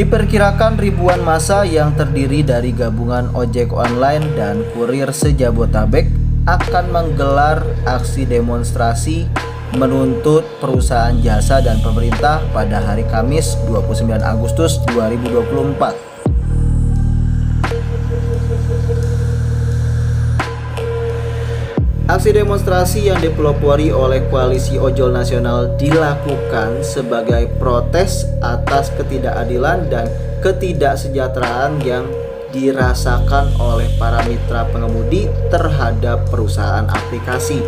Diperkirakan ribuan massa yang terdiri dari gabungan ojek online dan kurir se-Jabotabek akan menggelar aksi demonstrasi menuntut perusahaan jasa dan pemerintah pada hari Kamis 29 Agustus 2024. Aksi demonstrasi yang dipelopori oleh Koalisi Ojol Nasional dilakukan sebagai protes atas ketidakadilan dan ketidaksejahteraan yang dirasakan oleh para mitra pengemudi terhadap perusahaan aplikasi.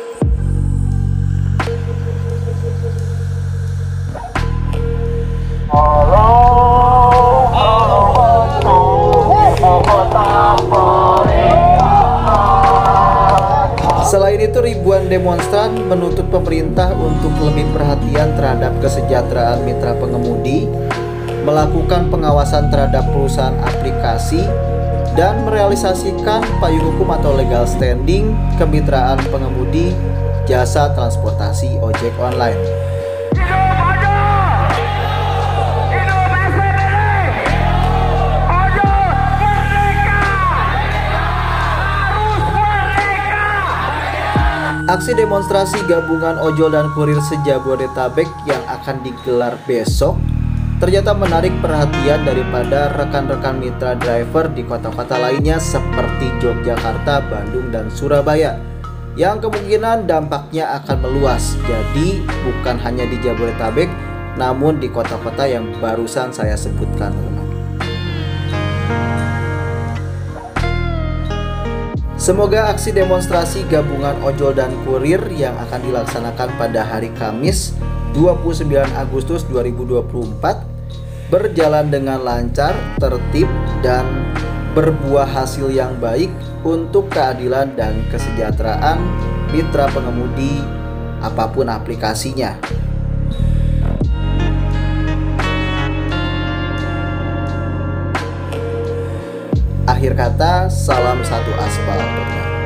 Selain itu, ribuan demonstran menuntut pemerintah untuk lebih perhatian terhadap kesejahteraan mitra pengemudi, melakukan pengawasan terhadap perusahaan aplikasi, dan merealisasikan payung hukum atau legal standing kemitraan pengemudi jasa transportasi ojek online. Aksi demonstrasi gabungan ojol dan kurir se-Jabodetabek yang akan digelar besok ternyata menarik perhatian daripada rekan-rekan mitra driver di kota-kota lainnya seperti Yogyakarta, Bandung, dan Surabaya yang kemungkinan dampaknya akan meluas. Jadi bukan hanya di Jabodetabek, namun di kota-kota yang barusan saya sebutkan, teman-teman. Semoga aksi demonstrasi gabungan ojol dan kurir yang akan dilaksanakan pada hari Kamis 29 Agustus 2024 berjalan dengan lancar, tertib, dan berbuah hasil yang baik untuk keadilan dan kesejahteraan mitra pengemudi apapun aplikasinya. Akhir kata, salam satu aspal.